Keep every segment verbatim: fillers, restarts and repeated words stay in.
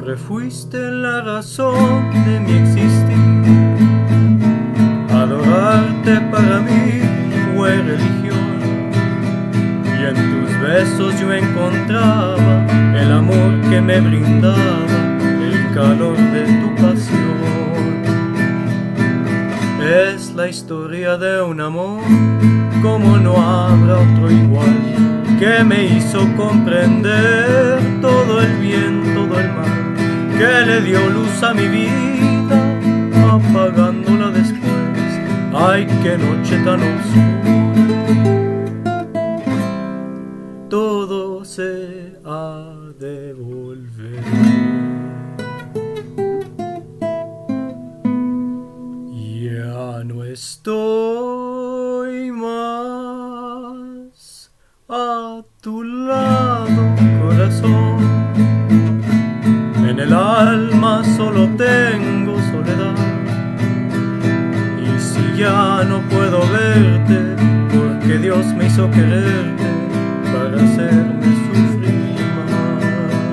Siempre fuiste la razón de mi existir. Adorarte para mí fue religión, y en tus besos yo encontraba el amor que me brindaba el calor de tu pasión. Es la historia de un amor como no habrá otro igual, que me hizo comprender todo el bien, todo el mal, que le dio luz a mi vida, apagándola después. Ay, qué noche tan oscura, todo se ha de volver. Ya no estoy más a tu lado, corazón. En el alma solo tengo soledad. Y si ya no puedo verte, porque Dios me hizo quererte para hacerme sufrir más.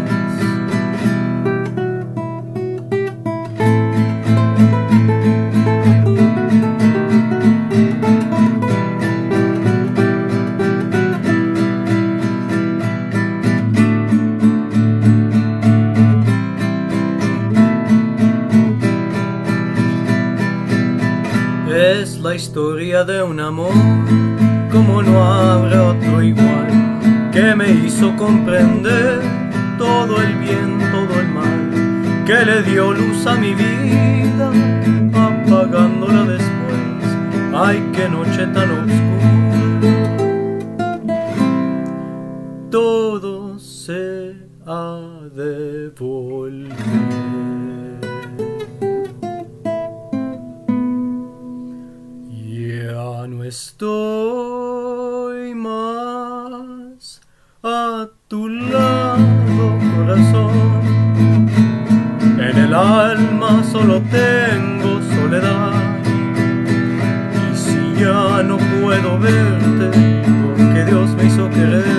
Es la historia de un amor como no habrá otro igual, que me hizo comprender todo el bien, todo el mal, que le dio luz a mi vida, apagándola después. Ay, qué noche tan oscura, todo se ha de volver. Ya no estoy más a tu lado, corazón. En el alma solo tengo soledad. Y si ya no puedo verte, porque Dios me hizo querer